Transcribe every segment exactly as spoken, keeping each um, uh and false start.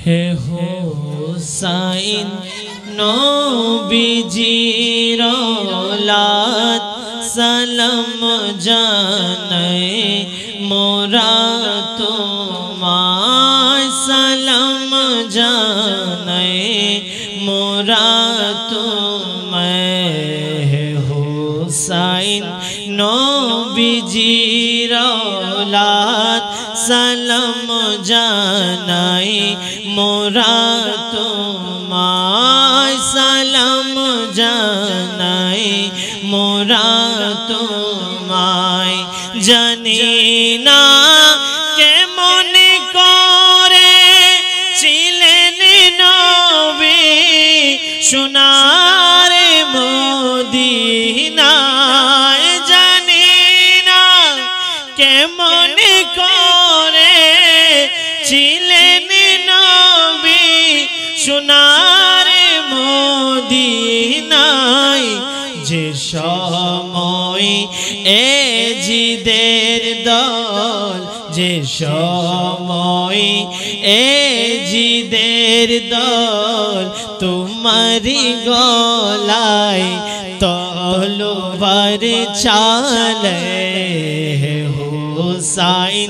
হে হোসাইন নবীজির औलाद সালাম জানাই মোরা তোমায় সালাম জানাই মোরা তোমায় হে হোসাইন নবীজির औलाद সালাম জানাই মোরা তোমায় সালাম জানাই মোরা তোমায় জানি না কেমন করে ছিলেন নবী সোনার মদিনায় জানি না কেমন করে ছিলেন নবী সোনার মদিনায় যে সময় এ জিদের দল যে সময় এ জিদের দল তোমারি গলায় তলোয়ার চালে হোসাইন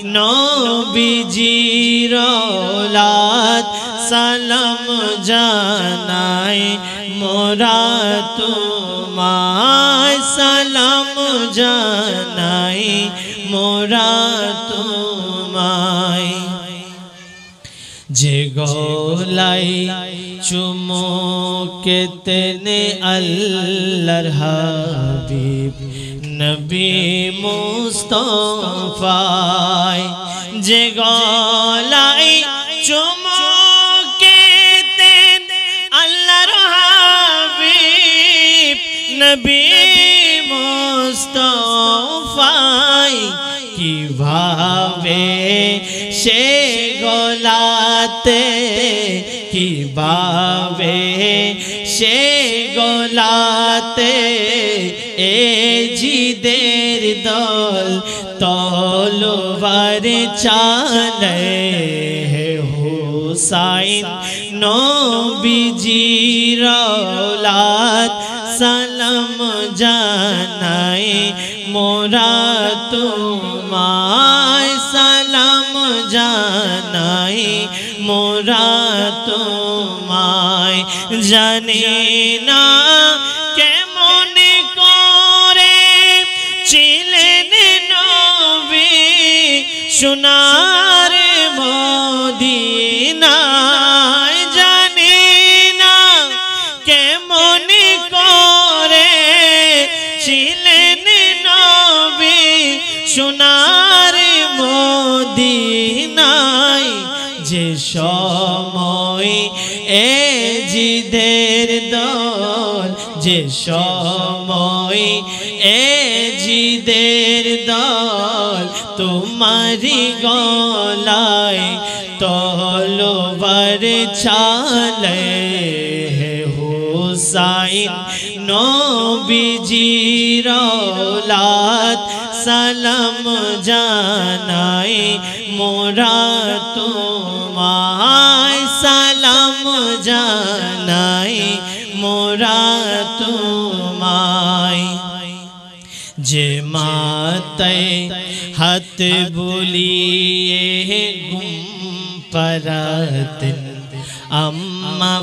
নবীজির औलाद সালাম জানাই মোরা তোমায় সালাম জানাই মোরা তোমায় যে গলাই চুমুকেতেন আল্লাহর হাবিব নবী মুস্তাফায় যে গলাই চুমুকেতেন আল্লাহর হাবিব নবী মুস্তাফায় কিভাবে সে গলাতে কিভাবে সে গলাতে এ জিদের দল তলোয়ার চালে হোসাইন নবীজির औलाद সালাম জানাই মোরা তোমায় সালাম জানাই মোরা তোমায় জানি না কেমন করে ছিলেন নবী সোনার মদিনায় জানি না কেমন করে ছিলেন নবী সোনার মদিনায় যে সময় এ জিদের দল যে সময় এ জিদের দল তোমারি গলায় তলোয়ার চালে হোসাইন নবীজির औलाद সালাম জানাই মোরা তোমায় সালাম জানাই মোরা তোমায় যে মাতায় হাত বুলিয়ে গুম পরাতেন আম্মা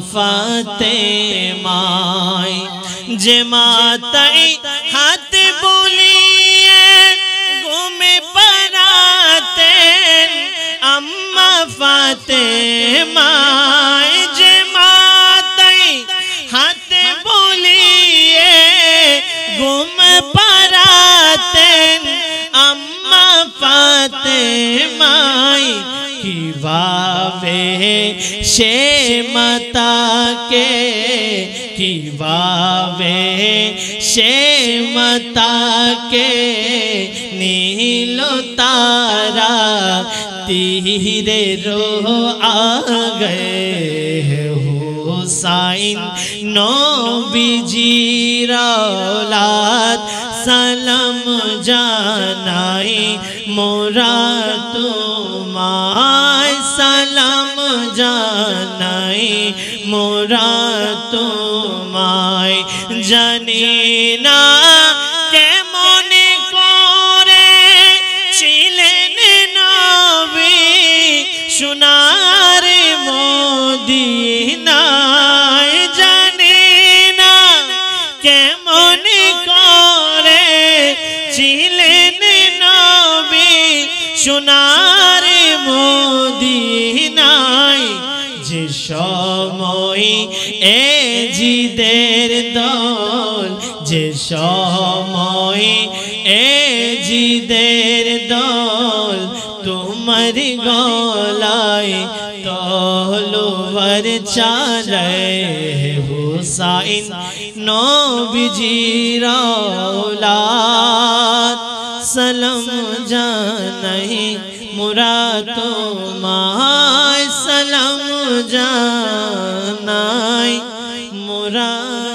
ফাতেমায় যে মাতায় হাত বুলিয়ে গুম পরাতেন আম্মা ফাতেমায় যে মাতায় হাত বুলিয়ে গুম পরাতেন আম্মা ফাতেমায় কিভাবে সে মাতাকে কিভাবে সে মাতাকে নীল তারা तीरे रो आ गए हुसैन नबीजीर औलाद सलाम जानाई मोरा तुम्हाय सलाम জানাই মোরা তোমায় জানি না কেমন করে ছিলেন নবী সোনার মদিনায় জানি না কেমন করে ছিলেন নবী সোনার মদিনায় যে সময় এ জিদের দল যে সময় এ জিদের দল তোমার গলায় তলোয়ার চালায় হুসাইন নবীজির औलाद সালাম জানাই মোরা তোমায় সালাম জানাই মোরা